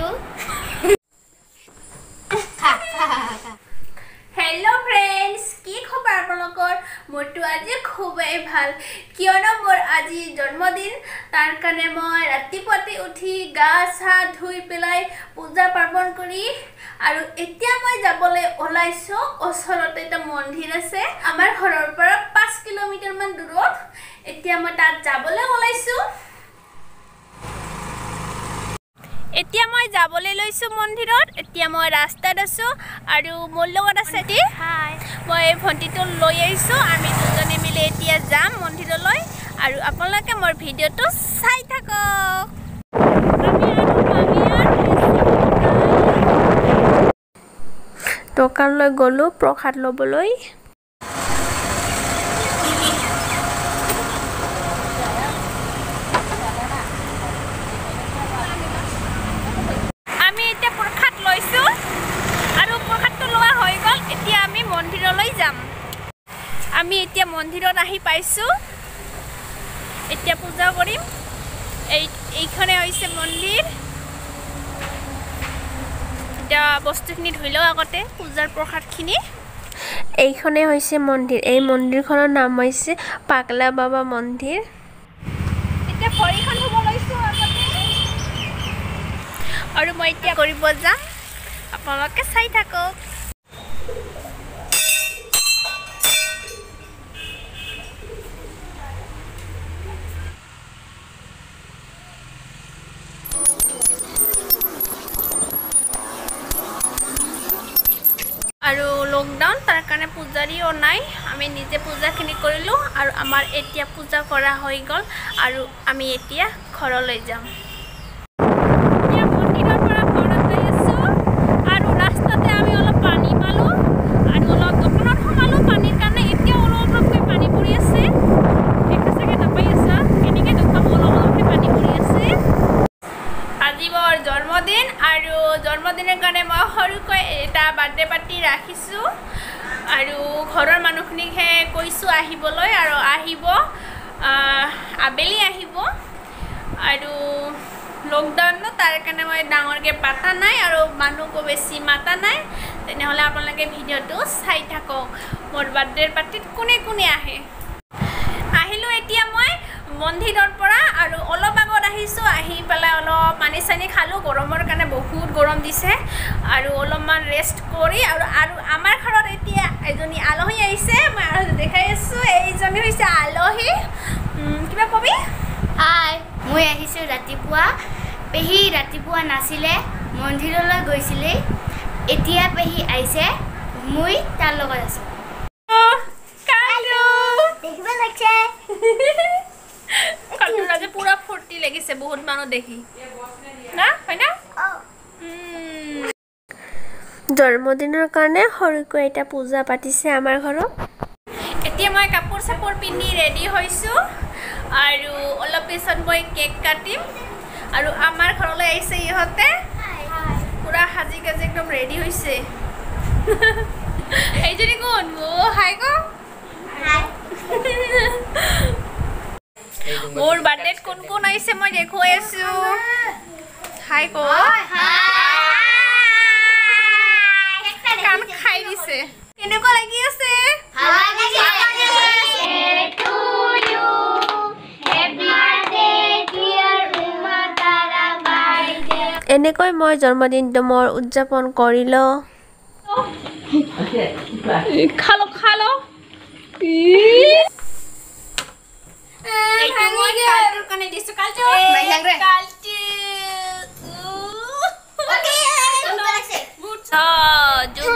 hello friends की खबर आपलोकर मोरटो আজি খুবেই ভাল কিয়নো মোর আজি জন্মদিন তার কারণে মই রাতিপুৱাতে উঠি গা ছা ধুই পেলাই পূজা পাৰ্বণ কৰি আৰু এতিয়া মই যাবলৈ ওলাইছো ওচৰতে এটা মন্দিৰ আছে আমাৰ ঘৰৰ পৰা 5 কিলোমিটাৰ মান দূৰত এতিয়া মই তাত যাবলৈ ওলাইছো এতিয়া মই যাবলৈ লৈছো মন্দিৰত এতিয়া মই ৰাস্তাত আছো আৰু মোৰ লগত আছে টি হাই মই ভণ্টিটো লৈ আহিছো আমি দুজনে মিলি এতিয়া যাম মন্দিৰলৈ আৰু আপোনালোকে মোৰ ভিডিঅটো চাই থাকক দোকানলৈ গলো প্ৰসাদ লবলৈ আমি এতিয়া মন্দিৰত আহি পাইছো এতিয়া পূজা কৰিম এইখানে হৈছে মন্দিৰ এটা বস্তুখিনি ধুইলো আগতে পূজাৰ প্ৰসাদখিনি এইখানে হৈছে মন্দিৰ এই মন্দিৰখনৰ নাম হৈছে পাগলা বাবা মন্দিৰ এতিয়া ভৰিখন ধুব লৈছো আগতে আৰু মই এতিয়া কৰিব যাম আপোনালোকে চাই থাকক আৰু লকডাউন তাৰ কাৰণে পূজাৰীও নাই আমি নিজে পূজাখিনি কৰিলো আৰু আমাৰ এতিয়া পূজা কৰা হৈ গল আৰু আমি এতিয়া ঘৰলৈ যাম এতিয়া মন্দিৰৰ পৰা ঘৰত গৈ আছো আৰু ৰাস্তাতে আমি অলপ পানী পালো আৰু অলপ দোকানত সোমালো পানীৰ কাৰণে এতিয়া অলপকৈ পানী পৰি আছে এটা চাগে নাপাই আছা কেনেকৈ দোকান অলপকৈ পানী পৰি আছে আজি মোৰ জন্মদিন আৰু জন্মদিনৰ কাৰণে মই সৰুকৈ এটা বাৰ্থডে পাৰ্টি ৰাখিছো আৰু ঘৰৰ মানুহখিনিকহে কৈছো আহিবলৈ আৰু আহিব আবেলি আহিব আৰু লকডাউন তাৰ কাৰণে মই ডাঙৰকৈ পাতা নাই আৰু মানুহকো বেছি মাতা নাই তেনেহ'লে আপোনালোকে ভিডিঅ'টো চাই থাকক মোৰ বাৰ্থডে পাৰ্টিত কোনে কোনে আহে আহিলো এতিয়া মই মন্দিৰৰ পৰা আৰু অলপ আগত আহিছো আহি পেলাই অলপ পানী চানি খালো গৰমৰ কাৰণে বহুত গৰম দিছে আৰু অলপমান ৰেষ্ট কৰি আৰু আমাৰ ঘৰত এতিয়া এজনী আলহী আহিছে মই আৰু দেখাই আছো এইজনী হৈছে আলহী কিবা কবি হাই মই আহিছো ৰাতিপুৱা পেহী ৰাতিপুৱা নাছিলে মন্দিৰলৈ গৈছিলে এতিয়া পেহী আহিছে মই তাৰ লগত আছো দেখিব লাগছে কালুৰাজে পুৰা ফূৰ্তি লাগিছে বহুত মানুহ দেখি না হয় না জন্মদিনৰ কাৰণে সৰুকৈ এটা পূজা পাতিছে আমাৰ ঘৰত এতিয়া মই কাপোৰ চাপোৰ পিন্ধি ৰেডি হৈছো আৰু অলপ পিছত মই কেক কাটিম আৰু আমাৰ ঘৰলৈ আহিছে ইহঁতে পুৰা সাজি কাজি একদম ৰেডি হৈছে এইজনী কোন হাই ক মোৰ বাৰ্থডেত কোন কোন আহিছে মই দেখুৱাই আছো হাই ক কাম খাই দিছে কেনেকুৱা লাগি আছে এনেকৈ মই জন্মদিনটো মোৰ উদযাপন কৰিলো খালো খালো এইটো মই কালটোৰ কাৰণে দিছো কালটো কালটো